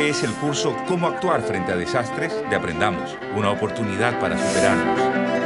Este es el curso Cómo actuar frente a desastres de Aprendamos, una oportunidad para superarnos.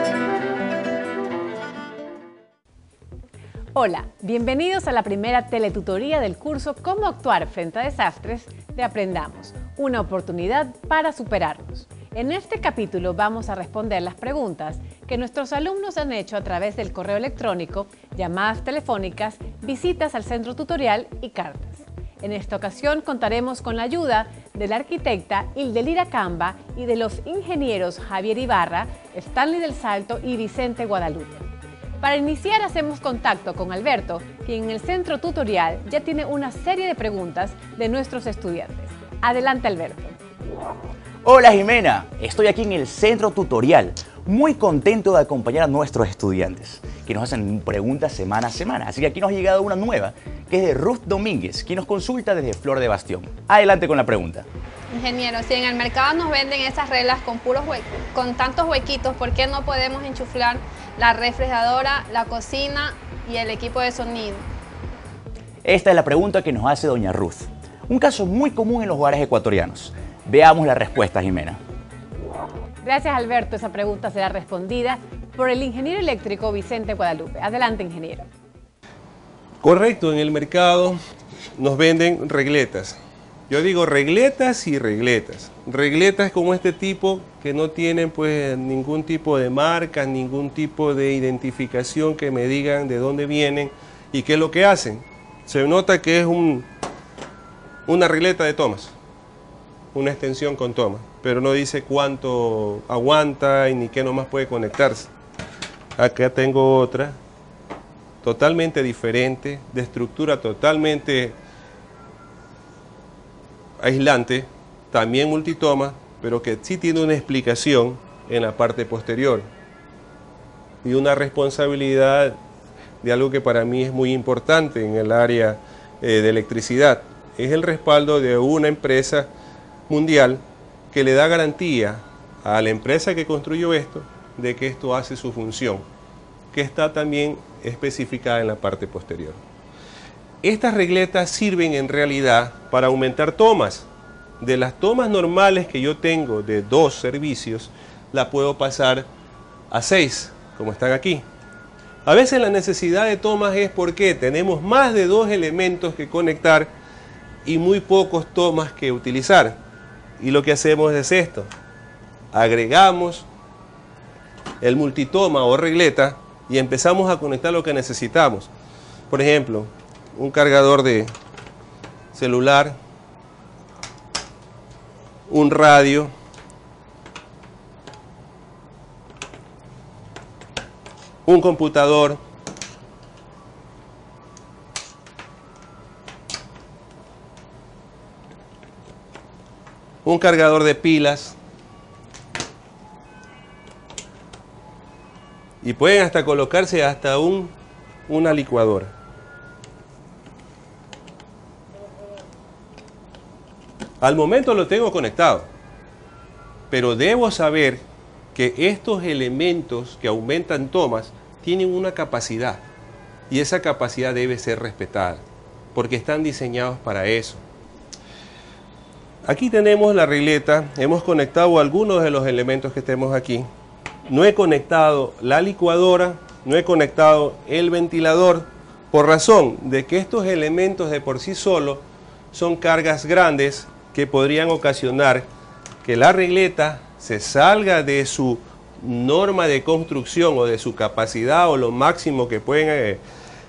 Hola, bienvenidos a la primera teletutoría del curso Cómo actuar frente a desastres de Aprendamos, una oportunidad para superarnos. En este capítulo vamos a responder las preguntas que nuestros alumnos han hecho a través del correo electrónico, llamadas telefónicas, visitas al centro tutorial y cartas. En esta ocasión contaremos con la ayuda de la arquitecta Hildelira Camba y de los ingenieros Javier Ibarra, Stanley del Salto y Vicente Guadalupe. Para iniciar hacemos contacto con Alberto, quien en el centro tutorial ya tiene una serie de preguntas de nuestros estudiantes. Adelante, Alberto. Hola Jimena, estoy aquí en el centro tutorial, muy contento de acompañar a nuestros estudiantes, que nos hacen preguntas semana a semana. Así que aquí nos ha llegado una nueva, que es de Ruth Domínguez, quien nos consulta desde Flor de Bastión. Adelante con la pregunta. Ingeniero, si en el mercado nos venden esas reglas con tantos huequitos, ¿por qué no podemos enchuflar la refrigeradora, la cocina y el equipo de sonido? Esta es la pregunta que nos hace doña Ruth. Un caso muy común en los hogares ecuatorianos. Veamos la respuesta, Jimena. Gracias, Alberto. Esa pregunta será respondida por el ingeniero eléctrico Vicente Guadalupe. Adelante, ingeniero. Correcto, en el mercado nos venden regletas. Yo digo regletas y regletas. Regletas como este tipo que no tienen pues ningún tipo de marca, ningún tipo de identificación que me digan de dónde vienen y qué es lo que hacen. Se nota que es una regleta de tomas, una extensión con toma, pero no dice cuánto aguanta y ni qué nomás puede conectarse. Acá tengo otra, totalmente diferente, de estructura totalmente aislante, también multitoma, pero que sí tiene una explicación en la parte posterior y una responsabilidad de algo que para mí es muy importante en el área de electricidad. Es el respaldo de una empresa mundial que le da garantía a la empresa que construyó esto de que esto hace su función, que está también especificada en la parte posterior. Estas regletas sirven en realidad para aumentar tomas. De las tomas normales que yo tengo de 2 servicios, la puedo pasar a 6, como están aquí. A veces la necesidad de tomas es porque tenemos más de 2 elementos que conectar y muy pocos tomas que utilizar. Y lo que hacemos es esto. Agregamos el multitoma o regleta y empezamos a conectar lo que necesitamos. Por ejemplo, un cargador de celular, un radio, un computador, un cargador de pilas y pueden hasta colocarse hasta una licuadora. Al momento lo tengo conectado, pero debo saber que estos elementos que aumentan tomas tienen una capacidad y esa capacidad debe ser respetada porque están diseñados para eso. Aquí tenemos la regleta, hemos conectado algunos de los elementos que tenemos aquí. No he conectado la licuadora, no he conectado el ventilador, por razón de que estos elementos de por sí solos son cargas grandes que podrían ocasionar que la regleta se salga de su norma de construcción o de su capacidad o lo máximo que pueden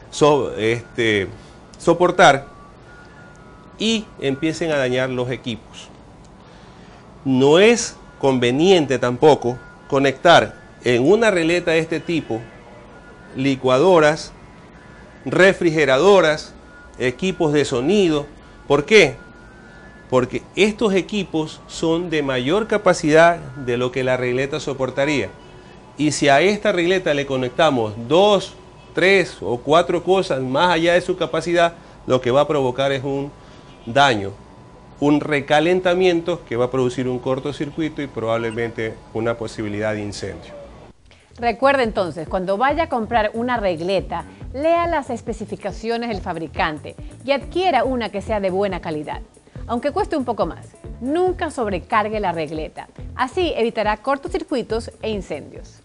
soportar y empiecen a dañar los equipos. No es conveniente tampoco conectar en una regleta de este tipo licuadoras, refrigeradoras, equipos de sonido. ¿Por qué? Porque estos equipos son de mayor capacidad de lo que la regleta soportaría. Y si a esta regleta le conectamos 2, 3 o 4 cosas más allá de su capacidad, lo que va a provocar es un daño, un recalentamiento que va a producir un cortocircuito y probablemente una posibilidad de incendio. Recuerde entonces, cuando vaya a comprar una regleta, lea las especificaciones del fabricante y adquiera una que sea de buena calidad, aunque cueste un poco más. Nunca sobrecargue la regleta. Así evitará cortocircuitos e incendios.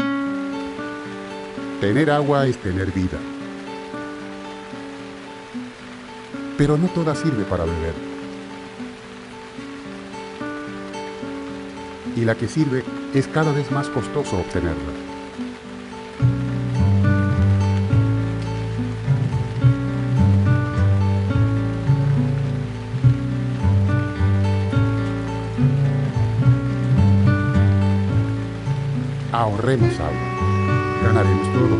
Tener agua es tener vida. Pero no toda sirve para beber. Y la que sirve es cada vez más costoso obtenerla. Ahorremos agua. Ganaremos todos.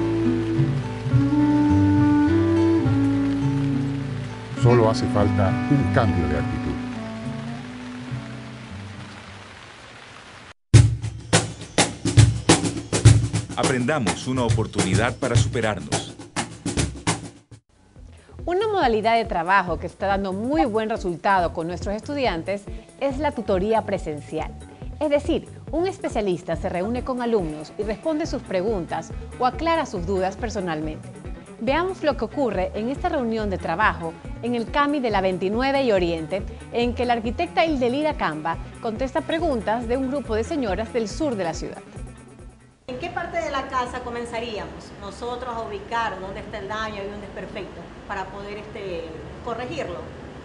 Solo hace falta un cambio de actitud. Aprendamos, una oportunidad para superarnos. Una modalidad de trabajo que está dando muy buen resultado con nuestros estudiantes es la tutoría presencial. Es decir, un especialista se reúne con alumnos y responde sus preguntas o aclara sus dudas personalmente. Veamos lo que ocurre en esta reunión de trabajo en el CAMI de la 29 y Oriente, en que la arquitecta Hildelida Camba contesta preguntas de un grupo de señoras del sur de la ciudad. ¿En qué parte de la casa comenzaríamos nosotros a ubicar dónde está el daño y dónde es perfecto para poder corregirlo?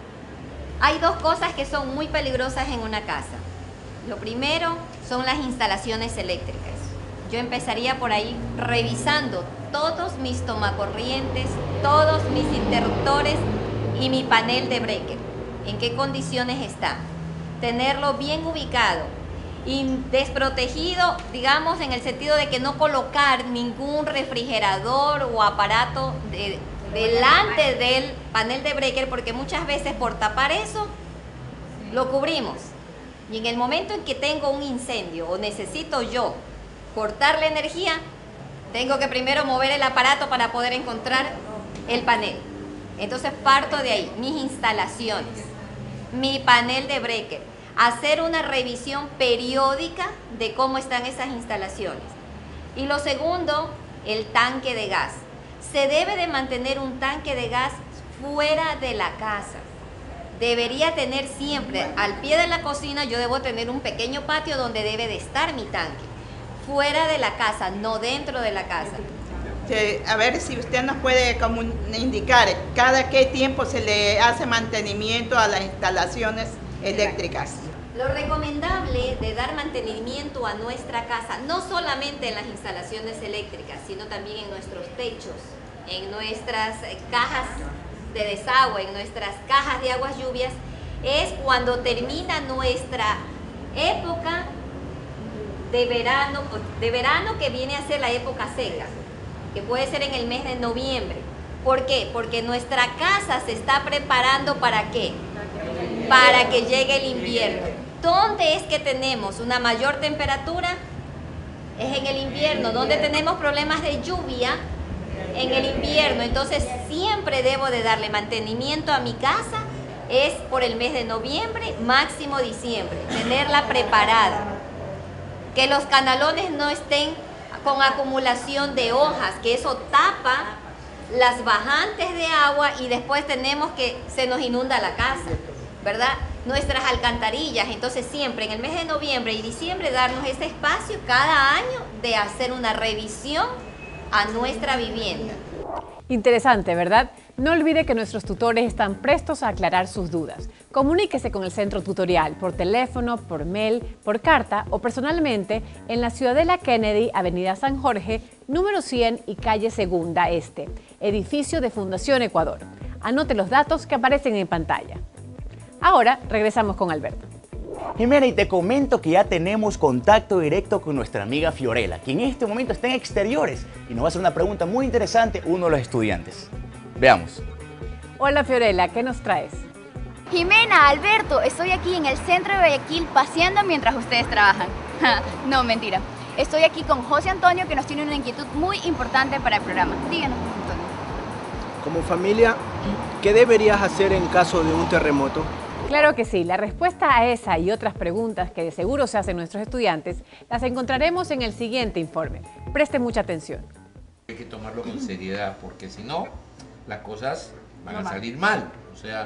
Hay dos cosas que son muy peligrosas en una casa. Lo primero son las instalaciones eléctricas. Yo empezaría por ahí revisando todos mis tomacorrientes, todos mis interruptores y mi panel de breaker. ¿En qué condiciones está? Tenerlo bien ubicado y desprotegido, digamos, en el sentido de que no colocar ningún refrigerador o aparato delante del panel de breaker, porque muchas veces por tapar eso lo cubrimos. Y en el momento en que tengo un incendio o necesito yo cortar la energía, tengo que primero mover el aparato para poder encontrar el panel. Entonces parto de ahí, mis instalaciones, mi panel de breaker, hacer una revisión periódica de cómo están esas instalaciones. Y lo segundo, el tanque de gas. Se debe de mantener un tanque de gas fuera de la casa. Debería tener siempre, al pie de la cocina, yo debo tener un pequeño patio donde debe de estar mi tanque. Fuera de la casa, no dentro de la casa. A ver si usted nos puede indicar cada qué tiempo se le hace mantenimiento a las instalaciones eléctricas. Lo recomendable de dar mantenimiento a nuestra casa, no solamente en las instalaciones eléctricas, sino también en nuestros techos, en nuestras cajas de desagüe, en nuestras cajas de aguas lluvias, es cuando termina nuestra época de verano que viene a ser la época seca, que puede ser en el mes de noviembre. ¿Por qué? Porque nuestra casa se está preparando ¿para qué? Para que llegue el invierno. ¿Dónde es que tenemos una mayor temperatura? Es en el invierno. ¿Dónde tenemos problemas de lluvia? En el invierno. Entonces siempre debo de darle mantenimiento a mi casa, es por el mes de noviembre, máximo diciembre, tenerla preparada. Que los canalones no estén con acumulación de hojas, que eso tapa las bajantes de agua y después tenemos que se nos inunda la casa, ¿verdad? Nuestras alcantarillas. Entonces siempre en el mes de noviembre y diciembre darnos ese espacio cada año de hacer una revisión a nuestra vivienda. Interesante, ¿verdad? No olvide que nuestros tutores están prestos a aclarar sus dudas. Comuníquese con el centro tutorial por teléfono, por mail, por carta o personalmente en la Ciudadela Kennedy, Avenida San Jorge, número 100 y calle Segunda Este, edificio de Fundación Ecuador. Anote los datos que aparecen en pantalla. Ahora regresamos con Alberto. Jimena, y te comento que ya tenemos contacto directo con nuestra amiga Fiorella, que en este momento está en exteriores y nos va a hacer una pregunta muy interesante uno de los estudiantes. Veamos. Hola Fiorella, ¿qué nos traes? Jimena, Alberto, estoy aquí en el centro de Guayaquil paseando mientras ustedes trabajan. No, mentira. Estoy aquí con José Antonio, que nos tiene una inquietud muy importante para el programa. Díganos, José Antonio. Como familia, ¿qué deberías hacer en caso de un terremoto? Claro que sí, la respuesta a esa y otras preguntas que de seguro se hacen nuestros estudiantes las encontraremos en el siguiente informe. Preste mucha atención. Hay que tomarlo con seriedad porque si no, las cosas van a salir mal. O sea,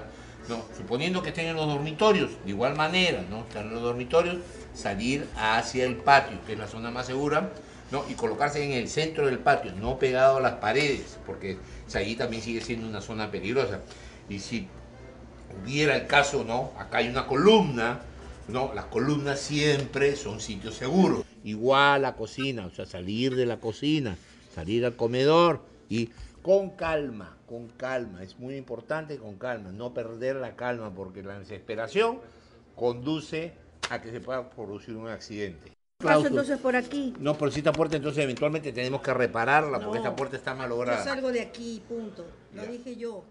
No, suponiendo que estén en los dormitorios, de igual manera, ¿no? Están en los dormitorios, salir hacia el patio, que es la zona más segura, ¿no? Y colocarse en el centro del patio, no pegado a las paredes, porque allí también sigue siendo una zona peligrosa. Y si hubiera el caso, ¿no? Acá hay una columna, ¿no? Las columnas siempre son sitios seguros. Igual la cocina, o sea, salir de la cocina, salir al comedor y con calma, es muy importante con calma, no perder la calma porque la desesperación conduce a que se pueda producir un accidente. Paso entonces por aquí. No, por si esta puerta entonces eventualmente tenemos que repararla porque esta puerta está malograda. Yo salgo de aquí, punto. Lo dije yo.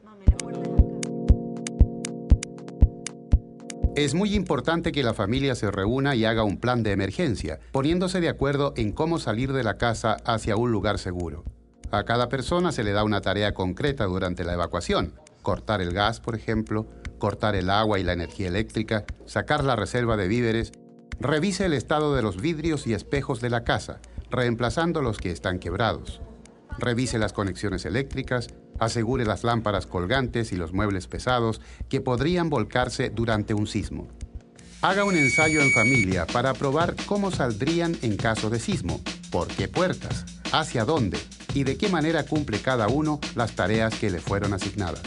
Es muy importante que la familia se reúna y haga un plan de emergencia, poniéndose de acuerdo en cómo salir de la casa hacia un lugar seguro. A cada persona se le da una tarea concreta durante la evacuación. Cortar el gas, por ejemplo, cortar el agua y la energía eléctrica, sacar la reserva de víveres. Revise el estado de los vidrios y espejos de la casa, reemplazando los que están quebrados. Revise las conexiones eléctricas, asegure las lámparas colgantes y los muebles pesados que podrían volcarse durante un sismo. Haga un ensayo en familia para probar cómo saldrían en caso de sismo, por qué puertas, hacia dónde y de qué manera cumple cada uno las tareas que le fueron asignadas.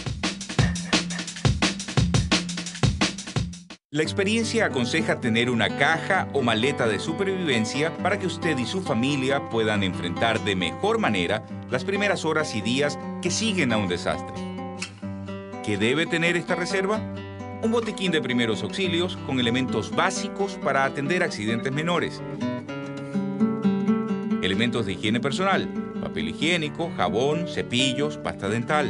La experiencia aconseja tener una caja o maleta de supervivencia para que usted y su familia puedan enfrentar de mejor manera las primeras horas y días que siguen a un desastre. ¿Qué debe tener esta reserva? Un botiquín de primeros auxilios con elementos básicos para atender accidentes menores. Elementos de higiene personal, papel higiénico, jabón, cepillos, pasta dental.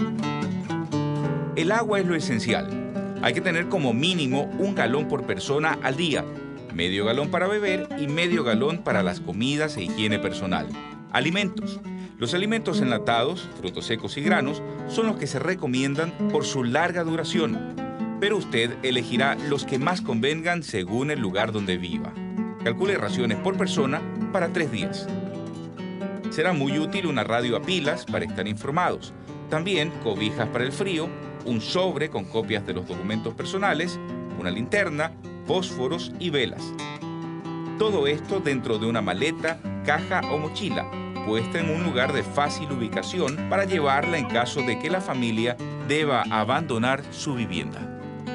El agua es lo esencial. Hay que tener como mínimo 1 galón por persona al día, medio galón para beber y medio galón para las comidas e higiene personal. Alimentos. Los alimentos enlatados, frutos secos y granos, son los que se recomiendan por su larga duración, pero usted elegirá los que más convengan según el lugar donde viva. Calcule raciones por persona para 3 días. Será muy útil una radio a pilas para estar informados. También cobijas para el frío, un sobre con copias de los documentos personales, una linterna, fósforos y velas. Todo esto dentro de una maleta, caja o mochila, puesta en un lugar de fácil ubicación para llevarla en caso de que la familia deba abandonar su vivienda.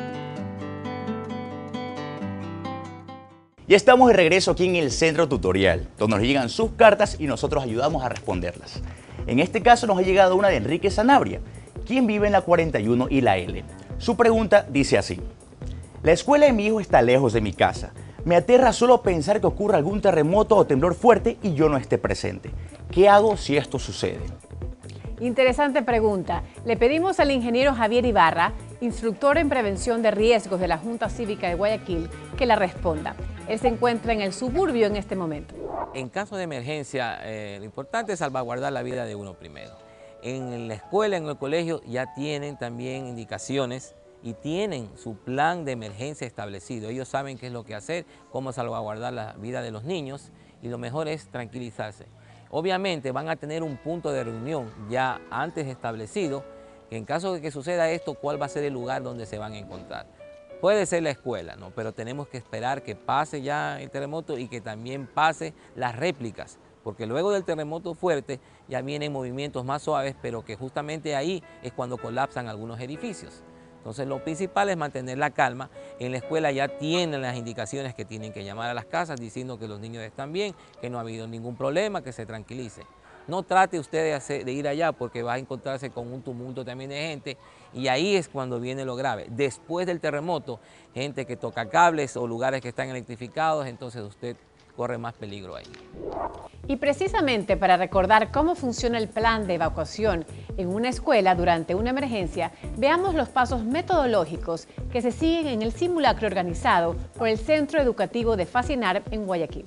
Ya estamos de regreso aquí en el Centro Tutorial, donde nos llegan sus cartas y nosotros ayudamos a responderlas. En este caso nos ha llegado una de Enrique Sanabria, quien vive en la 41 y la L. Su pregunta dice así: la escuela de mi hijo está lejos de mi casa. Me aterra solo pensar que ocurra algún terremoto o temblor fuerte y yo no esté presente. ¿Qué hago si esto sucede? Interesante pregunta. Le pedimos al ingeniero Javier Ibarra, instructor en prevención de riesgos de la Junta Cívica de Guayaquil, que la responda. Él se encuentra en el suburbio en este momento. En caso de emergencia, lo importante es salvaguardar la vida de uno primero. En la escuela, en el colegio, ya tienen también indicaciones y tienen su plan de emergencia establecido. Ellos saben qué es lo que hacer, cómo salvaguardar la vida de los niños, y lo mejor es tranquilizarse. Obviamente van a tener un punto de reunión ya antes establecido, que en caso de que suceda esto, cuál va a ser el lugar donde se van a encontrar. Puede ser la escuela, ¿no? Pero tenemos que esperar que pase ya el terremoto y que también pase las réplicas, porque luego del terremoto fuerte ya vienen movimientos más suaves, pero que justamente ahí es cuando colapsan algunos edificios. Entonces lo principal es mantener la calma. En la escuela ya tienen las indicaciones que tienen que llamar a las casas diciendo que los niños están bien, que no ha habido ningún problema, que se tranquilice. No trate usted de ir allá porque va a encontrarse con un tumulto también de gente, y ahí es cuando viene lo grave. Después del terremoto, gente que toca cables o lugares que están electrificados, entonces usted corre más peligro ahí. Y precisamente para recordar cómo funciona el plan de evacuación en una escuela durante una emergencia, veamos los pasos metodológicos que se siguen en el simulacro organizado por el Centro Educativo de Fascinar en Guayaquil.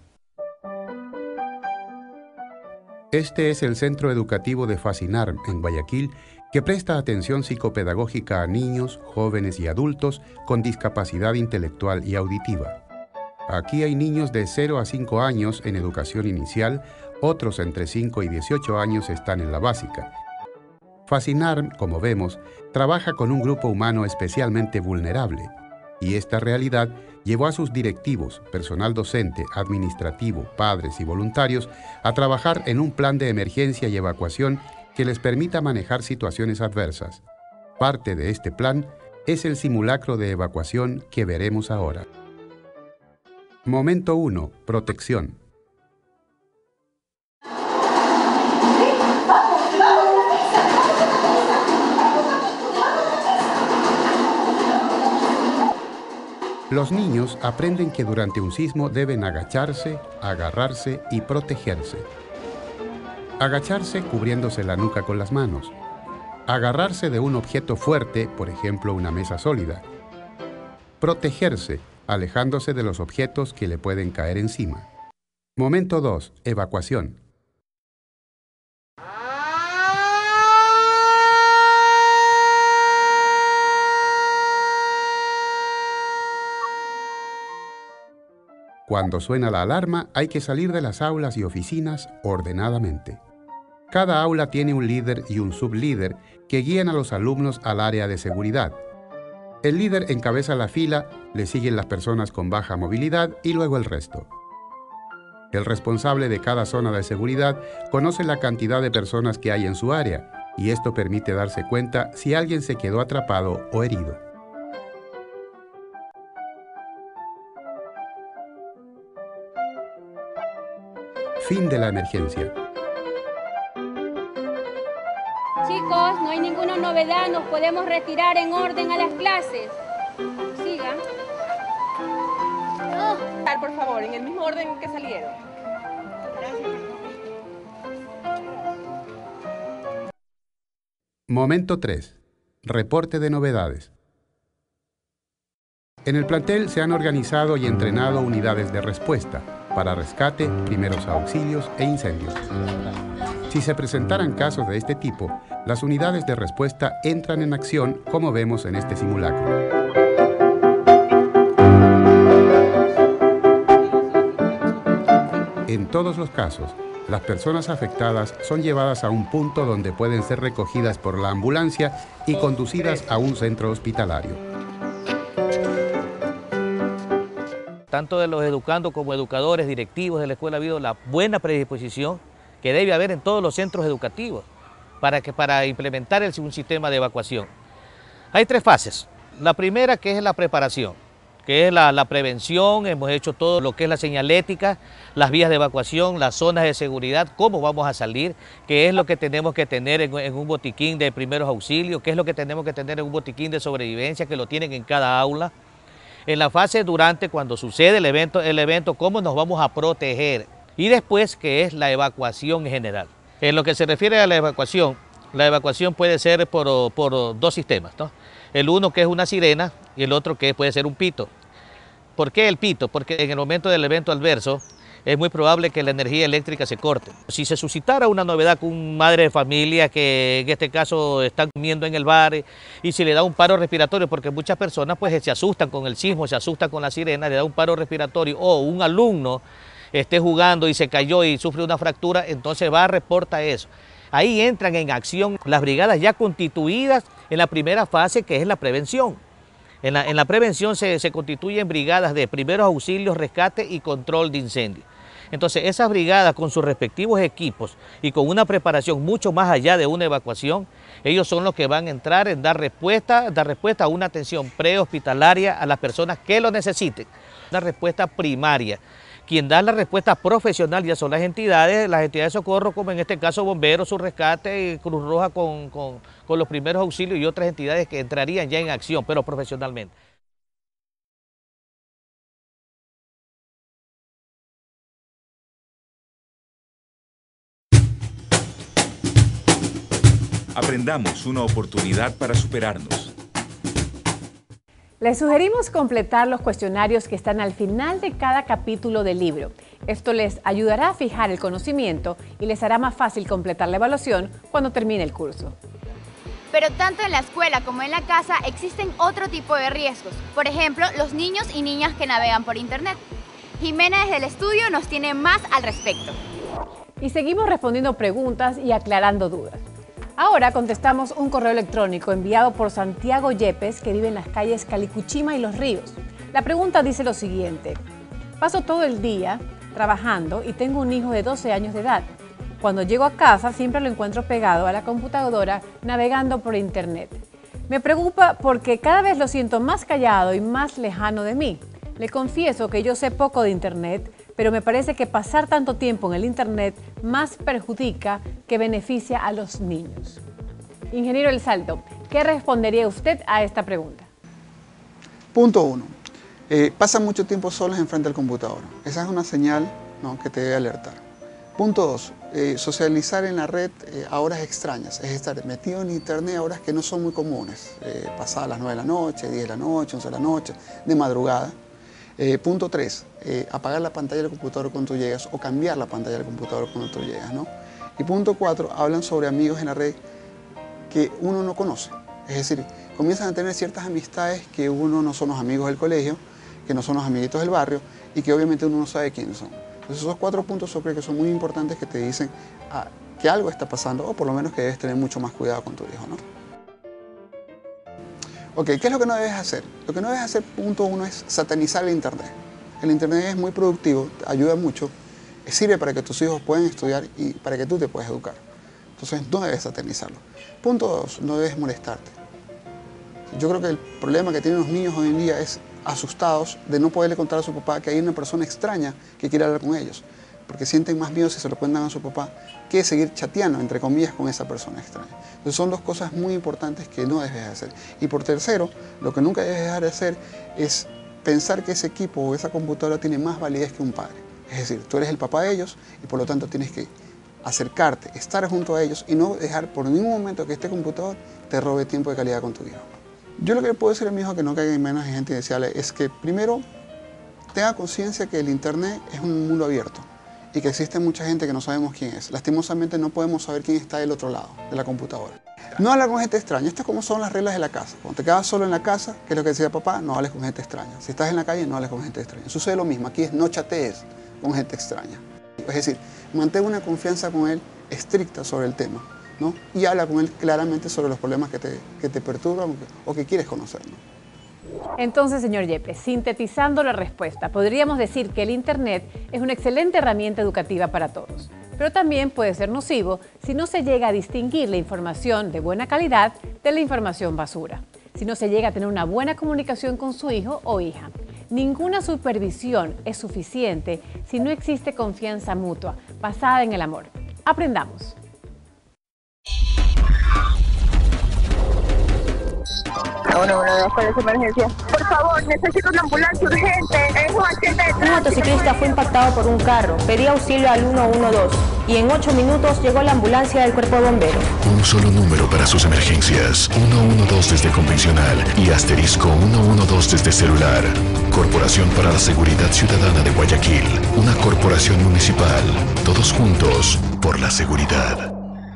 Este es el Centro Educativo de Fascinar en Guayaquil, que presta atención psicopedagógica a niños, jóvenes y adultos con discapacidad intelectual y auditiva. Aquí hay niños de 0 a 5 años en educación inicial, otros entre 5 y 18 años están en la básica. Fascinar, como vemos, trabaja con un grupo humano especialmente vulnerable, y esta realidad llevó a sus directivos, personal docente, administrativo, padres y voluntarios a trabajar en un plan de emergencia y evacuación que les permita manejar situaciones adversas. Parte de este plan es el simulacro de evacuación que veremos ahora. Momento 1. Protección. Los niños aprenden que durante un sismo deben agacharse, agarrarse y protegerse. Agacharse cubriéndose la nuca con las manos. Agarrarse de un objeto fuerte, por ejemplo una mesa sólida. Protegerse, alejándose de los objetos que le pueden caer encima. Momento 2. Evacuación. Cuando suena la alarma, hay que salir de las aulas y oficinas ordenadamente. Cada aula tiene un líder y un sublíder que guían a los alumnos al área de seguridad. El líder encabeza la fila, le siguen las personas con baja movilidad y luego el resto. El responsable de cada zona de seguridad conoce la cantidad de personas que hay en su área y esto permite darse cuenta si alguien se quedó atrapado o herido. Fin de la emergencia. Chicos, no hay ninguna novedad, nos podemos retirar en orden a las clases. Sigan. Por favor, en el mismo orden en que salieron. Momento 3. Reporte de novedades. En el plantel se han organizado y entrenado unidades de respuesta para rescate, primeros auxilios e incendios. Si se presentaran casos de este tipo, las unidades de respuesta entran en acción, como vemos en este simulacro. En todos los casos, las personas afectadas son llevadas a un punto donde pueden ser recogidas por la ambulancia y conducidas a un centro hospitalario. Tanto de los educandos como educadores, directivos de la escuela ha habido la buena predisposición que debe haber en todos los centros educativos para implementar un sistema de evacuación. Hay 3 fases. La primera, que es la preparación, que es la prevención. Hemos hecho todo lo que es la señalética, las vías de evacuación, las zonas de seguridad, cómo vamos a salir, qué es lo que tenemos que tener en un botiquín de primeros auxilios, qué es lo que tenemos que tener en un botiquín de sobrevivencia, que lo tienen en cada aula. En la fase durante, cuando sucede el evento, cómo nos vamos a proteger. Y después, que es la evacuación en general. En lo que se refiere a la evacuación puede ser por 2 sistemas, ¿no? El uno, que es una sirena, y el otro, que puede ser un pito. ¿Por qué el pito? Porque en el momento del evento adverso es muy probable que la energía eléctrica se corte. Si se suscitara una novedad con una madre de familia que en este caso está comiendo en el bar y si le da un paro respiratorio, porque muchas personas pues se asustan con el sismo, se asustan con la sirena, le da un paro respiratorio, o un alumno esté jugando y se cayó y sufre una fractura, entonces va a reportar eso. Ahí entran en acción las brigadas ya constituidas en la primera fase, que es la prevención. En la prevención se constituyen brigadas de primeros auxilios, rescate y control de incendios. Entonces esas brigadas con sus respectivos equipos y con una preparación mucho más allá de una evacuación, ellos son los que van a entrar en dar respuesta a una atención prehospitalaria a las personas que lo necesiten. Una respuesta primaria. Quien da la respuesta profesional ya son las entidades de socorro, como en este caso Bomberos, Su Rescate y Cruz Roja con los primeros auxilios y otras entidades que entrarían ya en acción, pero profesionalmente. Aprendamos, una oportunidad para superarnos. Les sugerimos completar los cuestionarios que están al final de cada capítulo del libro. Esto les ayudará a fijar el conocimiento y les hará más fácil completar la evaluación cuando termine el curso. Pero tanto en la escuela como en la casa existen otro tipo de riesgos. Por ejemplo, los niños y niñas que navegan por internet. Jimena desde el estudio nos tiene más al respecto. Y seguimos respondiendo preguntas y aclarando dudas. Ahora contestamos un correo electrónico enviado por Santiago Yepes, que vive en las calles Calicuchima y Los Ríos. La pregunta dice lo siguiente: paso todo el día trabajando y tengo un hijo de 12 años de edad. Cuando llego a casa siempre lo encuentro pegado a la computadora navegando por internet. Me preocupa porque cada vez lo siento más callado y más lejano de mí. Le confieso que yo sé poco de internet, pero me parece que pasar tanto tiempo en el internet más perjudica que beneficia a los niños. Ingeniero El Salto, ¿qué respondería usted a esta pregunta? Punto 1. Pasa mucho tiempo solos enfrente del computador. Esa es una señal, ¿no?, que te debe alertar. Punto 2. Socializar en la red a horas extrañas. Es estar metido en internet a horas que no son muy comunes. Pasadas las 9 de la noche, 10 de la noche, 11 de la noche, de madrugada. Punto 3. Apagar la pantalla del computador cuando tú llegas o cambiar la pantalla del computador cuando tú llegas, ¿no? Y punto 4. Hablan sobre amigos en la red que uno no conoce. Es decir, comienzan a tener ciertas amistades que uno no son los amigos del colegio, que no son los amiguitos del barrio y que obviamente uno no sabe quiénes son. Entonces esos 4 puntos yo creo que son muy importantes, que te dicen que algo está pasando, o por lo menos que debes tener mucho más cuidado con tu hijo, ¿no? Ok, ¿qué es lo que no debes hacer? Lo que no debes hacer, punto 1, es satanizar el internet. El internet es muy productivo, ayuda mucho, sirve para que tus hijos puedan estudiar y para que tú te puedas educar. Entonces no debes satanizarlo. Punto 2, no debes molestarte. Yo creo que el problema que tienen los niños hoy en día es asustados de no poderle contar a su papá que hay una persona extraña que quiere hablar con ellos, porque sienten más miedo si se lo cuentan a su papá que seguir chateando, entre comillas, con esa persona extraña. Entonces son 2 cosas muy importantes que no debes de hacer. Y por tercero, lo que nunca debes dejar de hacer es pensar que ese equipo o esa computadora tiene más validez que un padre. Es decir, tú eres el papá de ellos y por lo tanto tienes que acercarte, estar junto a ellos y no dejar por ningún momento que este computador te robe tiempo de calidad con tu hijo. Yo lo que le puedo decir a mi hijo que no caiga en menos gente indeseable es que primero tenga conciencia que el internet es un mundo abierto y que existe mucha gente que no sabemos quién es. Lastimosamente no podemos saber quién está del otro lado de la computadora. No hablar con gente extraña. Esto es como son las reglas de la casa. Cuando te quedas solo en la casa, que es lo que decía papá, no hables con gente extraña. Si estás en la calle, no hables con gente extraña. Sucede lo mismo. Aquí es no chatees con gente extraña. Es decir, mantén una confianza con él estricta sobre el tema, ¿no? Y habla con él claramente sobre los problemas que te perturban o que quieres conocer, ¿no? Entonces, señor Yepes, sintetizando la respuesta, podríamos decir que el internet es una excelente herramienta educativa para todos, pero también puede ser nocivo si no se llega a distinguir la información de buena calidad de la información basura, si no se llega a tener una buena comunicación con su hijo o hija. Ninguna supervisión es suficiente si no existe confianza mutua, basada en el amor. Aprendamos. Uno, ¿cuál es su emergencia? Por favor, necesito una ambulancia urgente. Es un accidente de tráfico. Un motociclista fue impactado por un carro. Pedía auxilio al 112 y en 8 minutos llegó la ambulancia del cuerpo de bomberos. Un solo número para sus emergencias. 112 desde convencional y asterisco 112 desde celular. Corporación para la Seguridad Ciudadana de Guayaquil. Una corporación municipal. Todos juntos por la seguridad.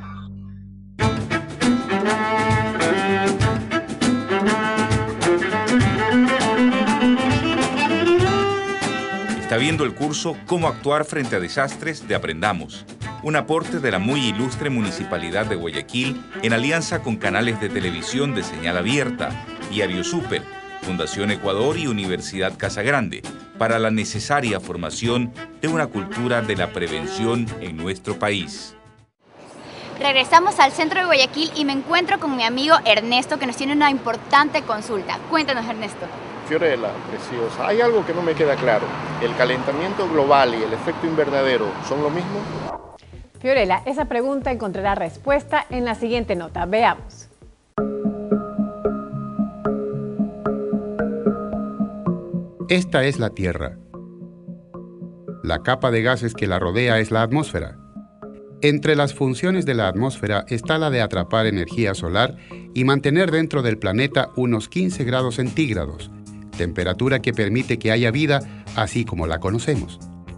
Está viendo el curso Cómo actuar frente a desastres de Aprendamos, un aporte de la muy ilustre Municipalidad de Guayaquil en alianza con canales de televisión de señal abierta, Diario Súper, Fundación Ecuador y Universidad Casagrande, para la necesaria formación de una cultura de la prevención en nuestro país. Regresamos al centro de Guayaquil y me encuentro con mi amigo Ernesto, que nos tiene una importante consulta. Cuéntanos, Ernesto. Fiorella, preciosa, hay algo que no me queda claro. ¿El calentamiento global y el efecto invernadero son lo mismo? Fiorella, esa pregunta encontrará respuesta en la siguiente nota. Veamos. Esta es la Tierra. La capa de gases que la rodea es la atmósfera. Entre las funciones de la atmósfera está la de atrapar energía solar y mantener dentro del planeta unos 15 grados centígrados, temperatura que permite que haya vida así como la conocemos.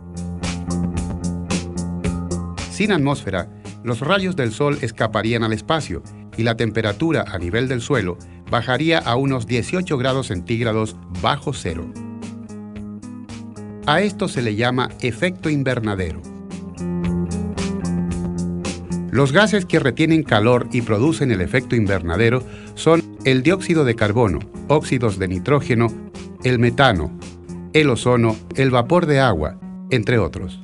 Sin atmósfera, los rayos del sol escaparían al espacio y la temperatura a nivel del suelo bajaría a unos 18 grados centígrados bajo cero. A esto se le llama efecto invernadero. Los gases que retienen calor y producen el efecto invernadero son el dióxido de carbono, óxidos de nitrógeno, el metano, el ozono, el vapor de agua, entre otros.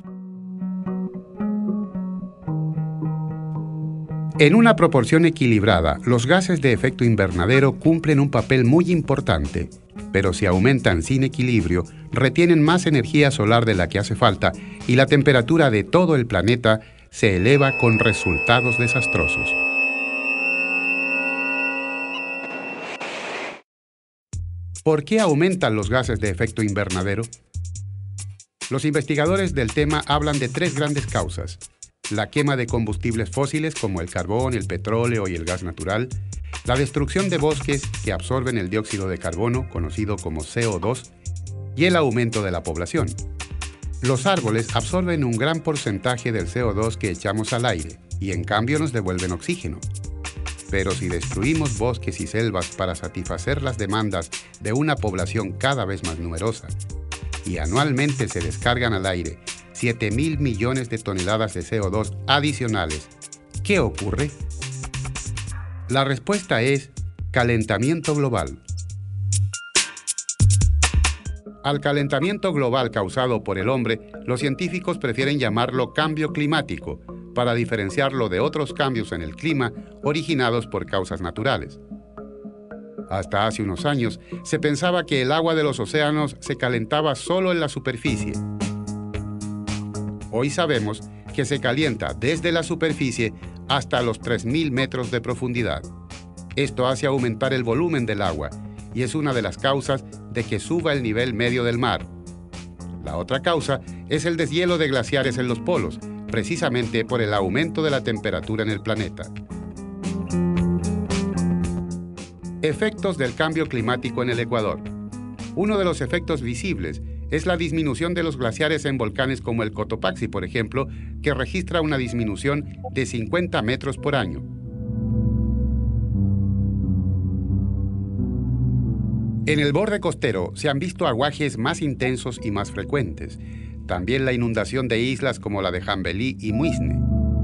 En una proporción equilibrada, los gases de efecto invernadero cumplen un papel muy importante, pero si aumentan sin equilibrio, retienen más energía solar de la que hace falta y la temperatura de todo el planeta se eleva con resultados desastrosos. ¿Por qué aumentan los gases de efecto invernadero? Los investigadores del tema hablan de tres grandes causas: la quema de combustibles fósiles como el carbón, el petróleo y el gas natural, la destrucción de bosques que absorben el dióxido de carbono, conocido como CO2, y el aumento de la población. Los árboles absorben un gran porcentaje del CO2 que echamos al aire y en cambio nos devuelven oxígeno. Pero si destruimos bosques y selvas para satisfacer las demandas de una población cada vez más numerosa y anualmente se descargan al aire 7.000 millones de toneladas de CO2 adicionales, ¿qué ocurre? La respuesta es calentamiento global. Al calentamiento global causado por el hombre, los científicos prefieren llamarlo cambio climático, para diferenciarlo de otros cambios en el clima originados por causas naturales. Hasta hace unos años, se pensaba que el agua de los océanos se calentaba solo en la superficie. Hoy sabemos que se calienta desde la superficie hasta los 3.000 metros de profundidad. Esto hace aumentar el volumen del agua y es una de las causas de que suba el nivel medio del mar. La otra causa es el deshielo de glaciares en los polos, precisamente por el aumento de la temperatura en el planeta. Efectos del cambio climático en el Ecuador. Uno de los efectos visibles es la disminución de los glaciares en volcanes como el Cotopaxi, por ejemplo, que registra una disminución de 50 metros por año. En el borde costero se han visto aguajes más intensos y más frecuentes. También la inundación de islas como la de Jambelí y Muisne.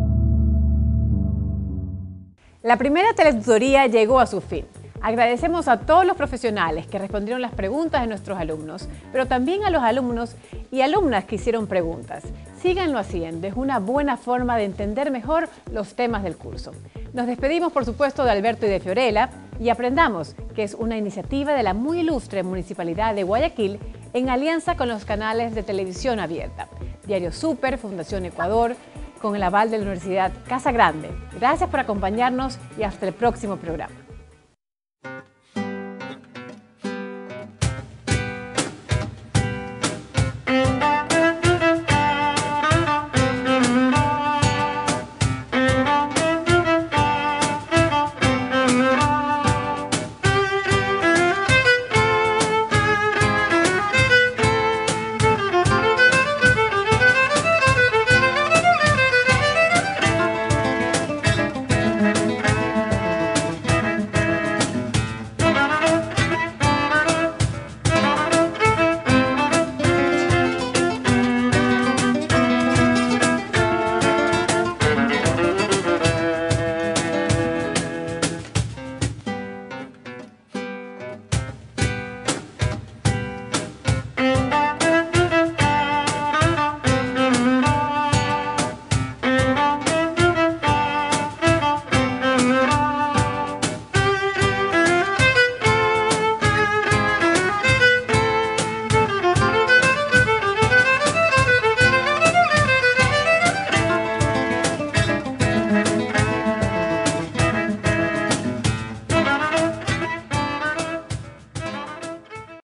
La primera teletutoría llegó a su fin. Agradecemos a todos los profesionales que respondieron las preguntas de nuestros alumnos, pero también a los alumnos y alumnas que hicieron preguntas. Síganlo haciendo, es una buena forma de entender mejor los temas del curso. Nos despedimos, por supuesto, de Alberto y de Fiorella y Aprendamos, que es una iniciativa de la muy ilustre Municipalidad de Guayaquil en alianza con los canales de televisión abierta, Diario Súper, Fundación Ecuador, con el aval de la Universidad Casa Grande. Gracias por acompañarnos y hasta el próximo programa.